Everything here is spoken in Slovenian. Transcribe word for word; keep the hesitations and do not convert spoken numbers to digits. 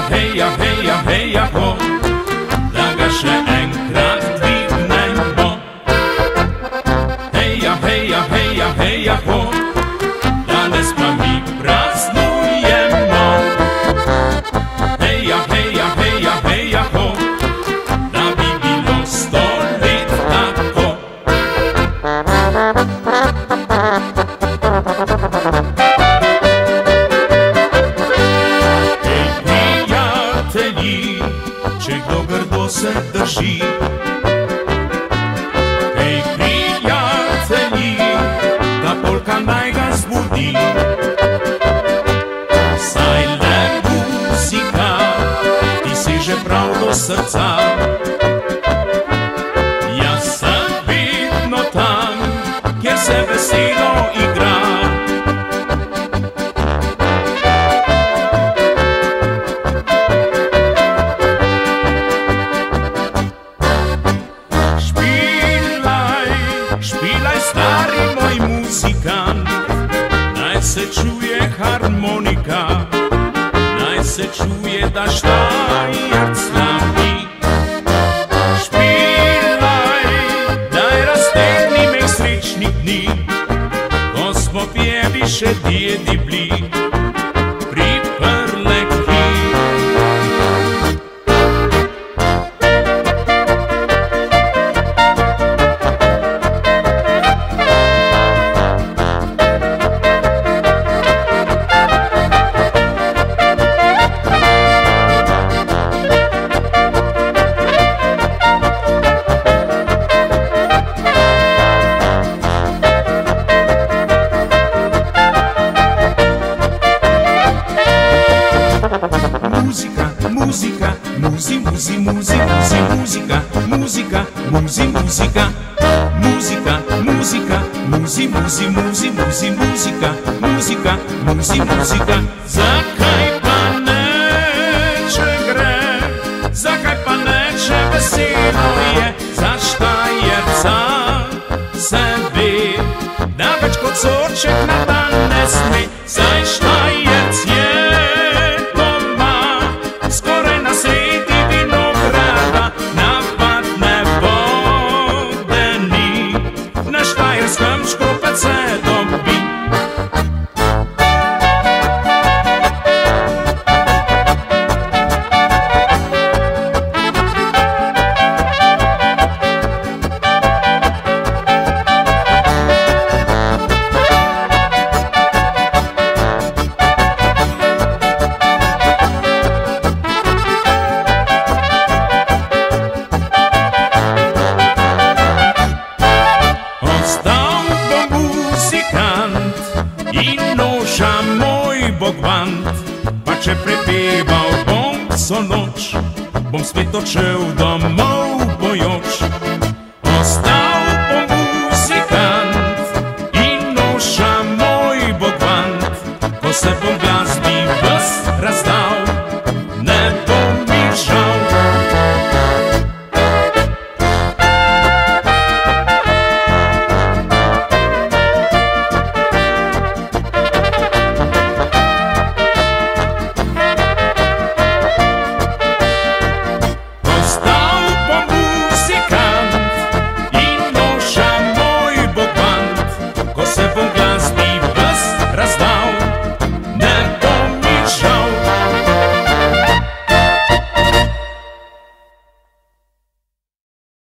heja, heja, heja ho, da ga še enkrat dvignemo. Heja, heja, heja, heja ho, danes pa mi praznujemo. Heja, heja, heja, heja ho, da bi bilo sto let tako. Če kdo grdo se drži, hej prijatelji, da polka naj ga zbudi. Saj le muzika ti seže prav do srca. Jaz sem vedno tam, kjer se veselo igra. Stari moj muzikant, naj se čuje harmonika, naj se čuje, da Štajerc slavi. Špilaj, daj raztegni me srečnih dni, ko smo pjevi še djedi bili pri Prleki. Música, muzi, muzi, muzi, muzi, música, música, muzi, música, música, música, muzi, muzi, muzi, muzi, música, música, muzi, música. Zakaj pa neče gre, zakaj pa neče veselo je, za Štajerca se ve, da več kot sorček na dan ne sme, saj Štajerc je škropec se dobi. In noša moj bogvant, pa če prepeval bom vso noč, bom spet odšel domov bojoč. Ostal bom muzikant in noša moj bogvant, ko se bom gledal